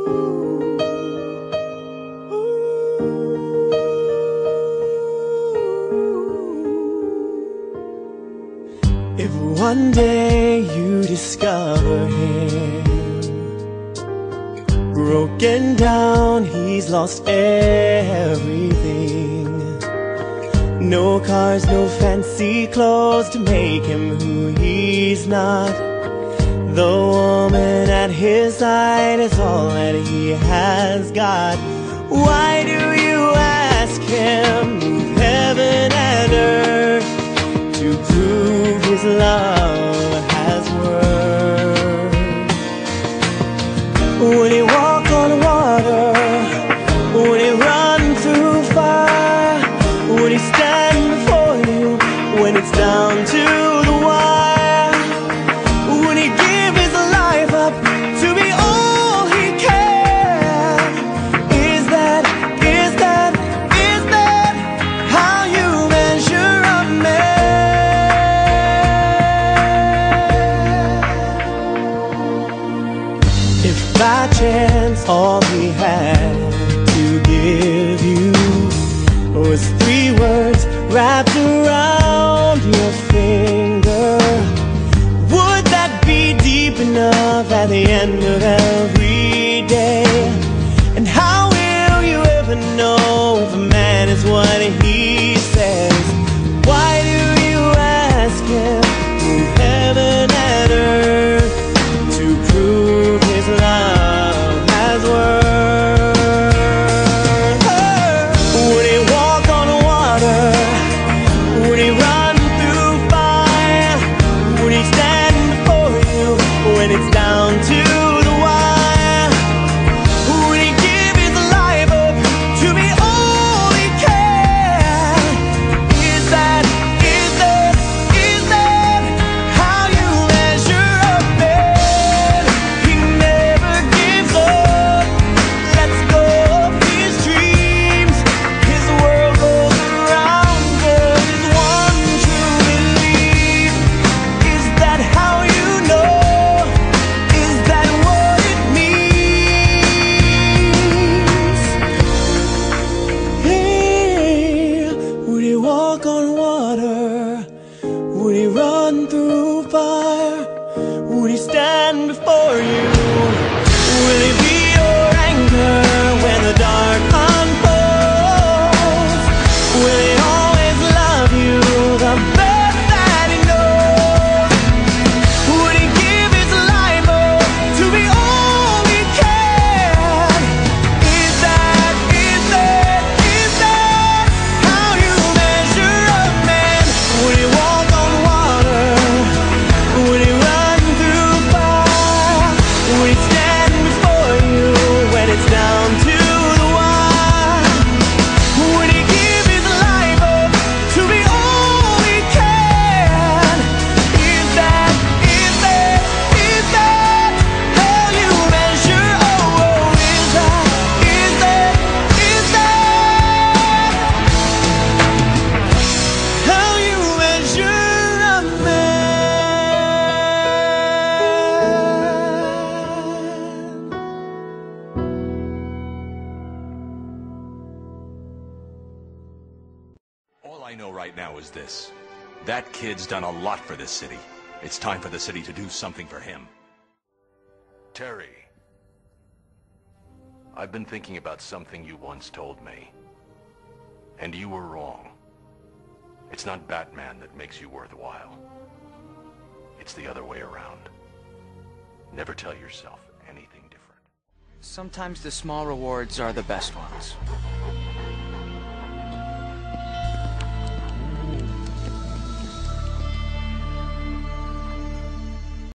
If one day you discover him broken down, he's lost everything. No cars, no fancy clothes to make him who he's not. The woman at his side is all that he has got. Why do you ask him, move heaven and earth, to prove his love has worth? Would he walk on water? Would he run through fire? Would he stand before you when it's down to the wire? Would he give his life up to be all he can? Is that how you measure a man? If by chance all he had to give you was 3 words wrapped around your finger, would that be deep enough at the end of every day? And how will you ever know if a man is what he says? Why do you ask him, move heaven and earth, to prove his love has worth? Would he walk on water? Would he run through fire? Would he stand before you when it's down to the wire? Would he give his life up to be all he can? Is that how you measure a man? He never gives up, lets go of his dreams. His world goes around, there is one true belief. Is that how you know? Is that what it means? Hey, would he walk on water? Would he run through fire? Would he stand before you? Will he be your anchor when the dark unfolds? Will he always love you the best that he knows? Would he give his life up to be all he can? Is that how you measure a man? Would he walk on water? Would he run through fire? Would he stand before you when it's down to the wire? Would he give his life up to be all he can? Is that how you measure? Oh, is that how you measure a man? All I know right now is this. That kid's done a lot for this city. It's time for the city to do something for him. Terry, I've been thinking about something you once told me. And you were wrong. It's not Batman that makes you worthwhile. It's the other way around. Never tell yourself anything different. Sometimes the small rewards are the best ones.